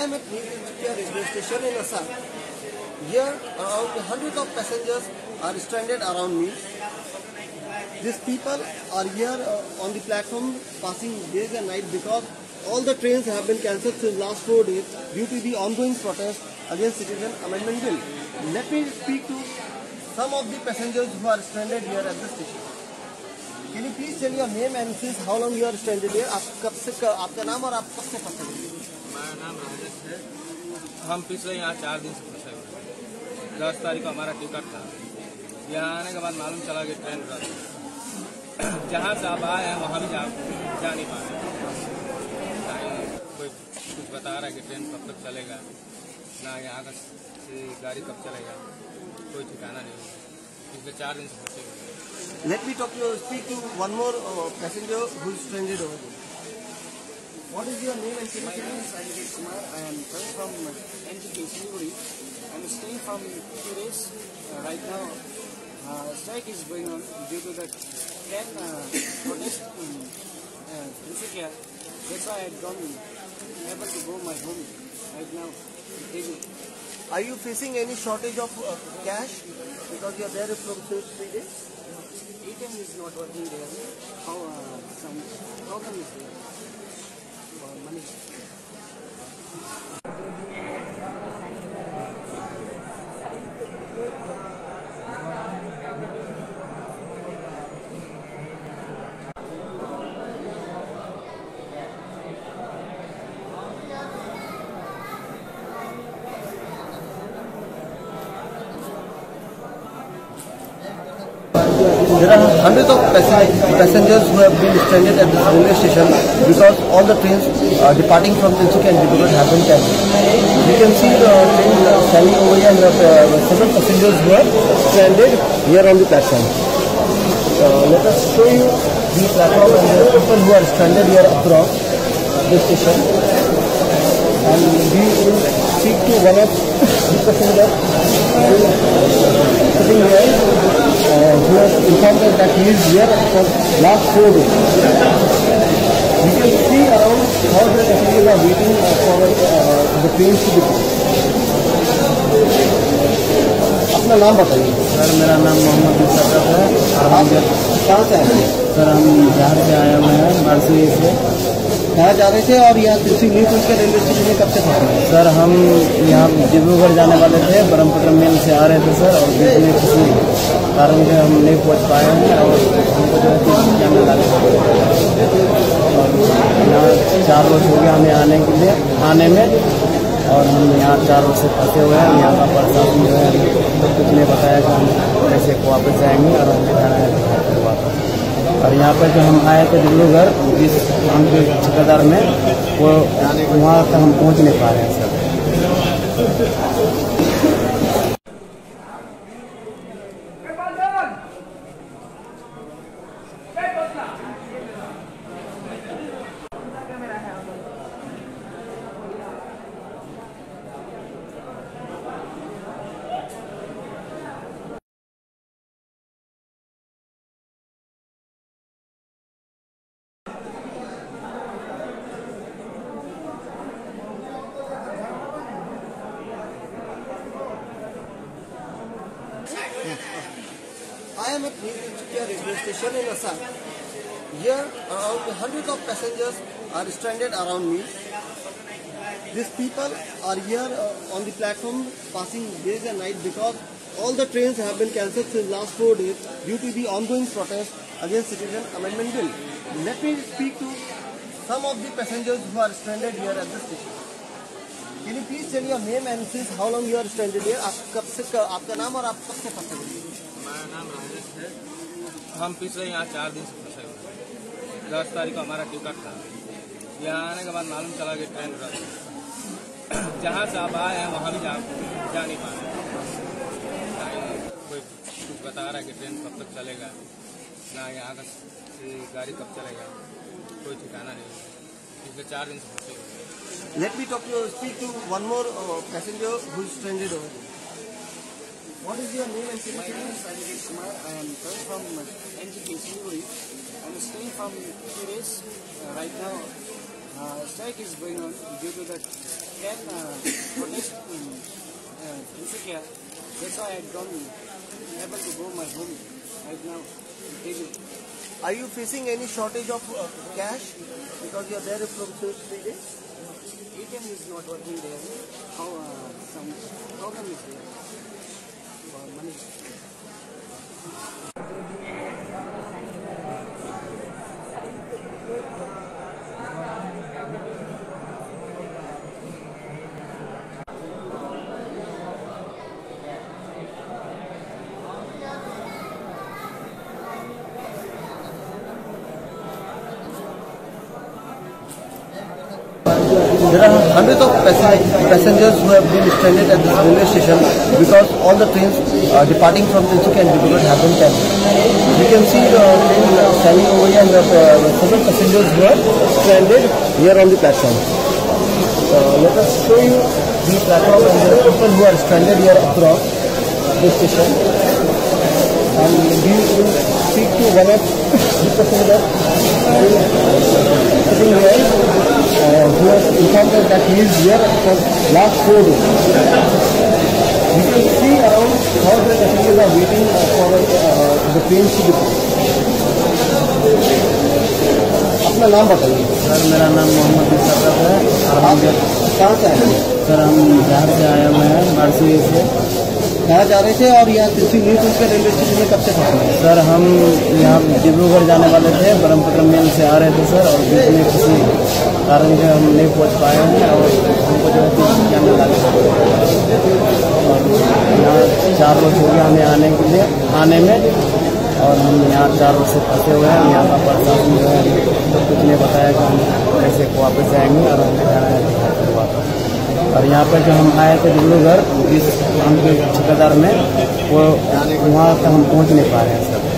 am at Neetia railway station in Assam. Here, around hundreds of passengers are stranded around me. These people are here on the platform passing days and nights because all the trains have been cancelled since last 4 days due to the ongoing protest against Citizen Amendment Bill. Let me speak to some of the passengers who are stranded here at the station. Can you please tell your name and since how long you are stranded here? आपका नाम और आप कब से फंसे हुए? मेरा नाम राजेश है। हम पिछले यहाँ 4 दिन से फंसे हुए हैं। 10 तारीख को हमारा टिकट था। यहाँ आने के बाद मालूम चला कि ट्रेन रद्द है। जहाँ से आप आए हैं वहाँ भी जा नहीं पा रहे। कोई कुछ बता रहा है कि ट्रेन कब तक चलेगा, ना यहाँ का गाड़ी कब चलेगा, कोई ठिकाना नहीं। पिछले 4 दिन से फंसे हुए हैं। Let me speak to one more passenger who is stranded over there. What is your name and city? My name is Ajay Kumar. I am coming from NTK Siliguri. I am staying from 2 days. Right now, strike is going on due to the train protest in Tinsukia. That's why I don't able to go my home right now. Are you facing any shortage of cash because you are there from 3 days? ATM is not working there. Some problem is there for money. There are hundreds of passengers who have been stranded at this railway station because all the trains departing from Tinsukia and Dibrugarh have been cancelled. You can see the train standing over here and there are several passengers who are stranded here on the platform. Let us show you the platform and the people who are stranded here across the station. And we will speak to one of the passengers sitting here. Who has informed us that he is here for last 4 days. You can see around how the passengers are waiting for the trains to be come. अपना नाम बताइए। Sir मेरा नाम मोहम्मद इस्ताक है और हम कहाँ से आए? सर हम बिहार से आए हुए हैं बारसी से। कहाँ जा रहे थे और यहाँ न्यू के रेलवे स्टेशन में कब से पहुँचे? सर हम यहाँ डिब्रूगढ़ जाने वाले थे, ब्रह्मपुत्र मेल से आ रहे थे सर, और बीच में किसी कारण से हम नहीं पहुँच पाए हैं और हमको जो है तिनसुकिया में लाने और यहाँ 4 रोज हो गया हमें आने में और हम यहाँ 4 रोज से फंसे हुए हैं। यहाँ का प्रशासन जो है कुछ ने बताया कि हम कैसे वापस जाएंगे और हमें जाना है वापस। और यहाँ पर जो हम आए थे डिब्रूगढ़ जिस उनके ठेकेदार में वो वहाँ तक हम पहुँच नहीं पा रहे हैं sir. I am at Neetia railway station in Assam. Here, around hundreds of passengers are stranded around me. These people are here on the platform passing days and nights because all the trains have been cancelled since last 4 days due to the ongoing protest against Citizen Amendment Bill. Let me speak to some of the passengers who are stranded here at the station. Can you please tell your name and since how long you are stranded here? आपका नाम और आप कब से फंसे हुए? मेरा नाम राजेश है। हम पिछले यहाँ 4 दिन से फंसे हुए हैं। 10 तारीख को हमारा टिकट था। यहाँ आने के बाद मालूम चला कि ट्रेन रद्द है। जहाँ से आप आए हैं वहाँ भी जा नहीं पा रहे। कोई कुछ बता रहा है कि ट्रेन कब तक चलेगा, ना यहाँ का गाड़ी कब चलेगा, कोई ठिकाना नहीं। पिछले 4 दिन से फंसे हुए हैं। Let me speak to one more passenger who is stranded over there. What is your name and city? My name is Ajay Kumar. I am coming from NTK Siliguri. I am staying from 2 days. Right now, strike is going on due to the can protest insecure. That's why I don't able to go my home right now. Are you facing any shortage of cash because you are there from 3 days? ATM is not working there. How some problem is there for money. There are hundreds of passengers who have been stranded at this railway station because all the trains departing from Tinsukia and Dibrugarh have been cancelled. You can see the train standing over here and several passengers who are stranded here on the platform. Let us show you the platform and the people who are stranded here across this station. And we will speak to one of the passengers sitting here. Who has informed us that he is here for last 4 days. You can see around how the passengers are waiting for the trains to depart. अपना नाम बताइए sir. मेरा नाम मोहम्मद इशरत है और हम कहाँ से आए हैं? सर हम बिहार से आए हुए हैं बारसी से। कहाँ जा रहे थे और यहाँ तिनसुकिया रेलवे स्टेशन में कब से फंसे? सर हम यहाँ डिब्रूगढ़ जाने वाले थे, ब्रह्मपुत्र मेल से आ रहे थे सर, और बीच में किसी कारण से हम नहीं पहुँच पाए हैं और हमको जो है तिनसुकिया में लाना और यहाँ 4 रोज हो गया हमें आने में और हम यहाँ 4 रोज से फंसे हुए हैं। यहाँ का प्रशासन जो है कुछ नहीं बताया कि हम कैसे वापस जाएंगे और हमें जाना है वापस। और यहाँ पर जो हम आए थे डिब्रूगढ़ जिस हम के ठेकेदार में वो वहाँ तक हम पहुँच नहीं पा रहे हैं सर।